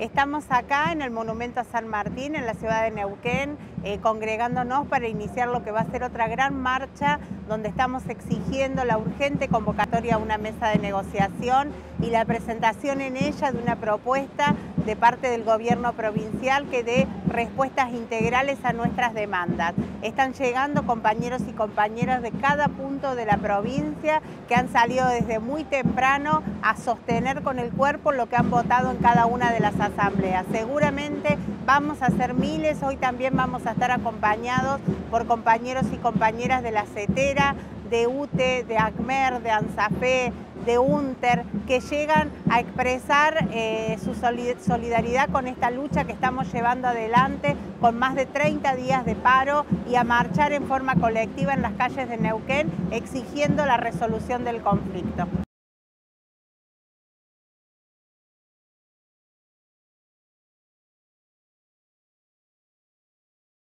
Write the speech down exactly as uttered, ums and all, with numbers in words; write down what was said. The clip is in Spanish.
Estamos acá en el Monumento a San Martín, en la ciudad de Neuquén, eh, congregándonos para iniciar lo que va a ser otra gran marcha, donde estamos exigiendo la urgente convocatoria a una mesa de negociación y la presentación en ella de una propuesta de parte del gobierno provincial que dé respuestas integrales a nuestras demandas. Están llegando compañeros y compañeras de cada punto de la provincia que han salido desde muy temprano a sostener con el cuerpo lo que han votado en cada una de las asambleas. Seguramente vamos a ser miles, hoy también vamos a estar acompañados por compañeros y compañeras de la CETERA, de U T E, de ACMER, de ANSAFE, de UNTER, que llegan a expresar eh, su solidaridad con esta lucha que estamos llevando adelante con más de treinta días de paro y a marchar en forma colectiva en las calles de Neuquén exigiendo la resolución del conflicto.